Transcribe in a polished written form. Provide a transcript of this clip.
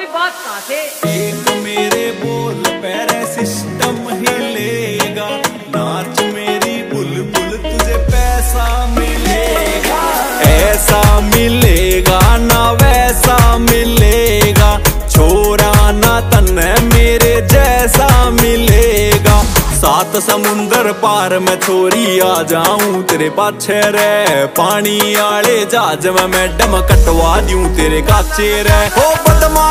कोई बात कहाँ से? एक मेरे बोल पैरे सिस्टम हिलेगा, नाच मेरी बुलबुल तुझे पैसा मिलेगा। ऐसा मिलेगा ना वैसा मिलेगा, छोरा ना तन्ने मेरे जैसा मिलेगा। सात समुंदर पार में छोरी आ जाऊं तेरे पाछे रे, पानी आले जहाज में मैडम कटवा दूं तेरे काचे रे। ओ बदमा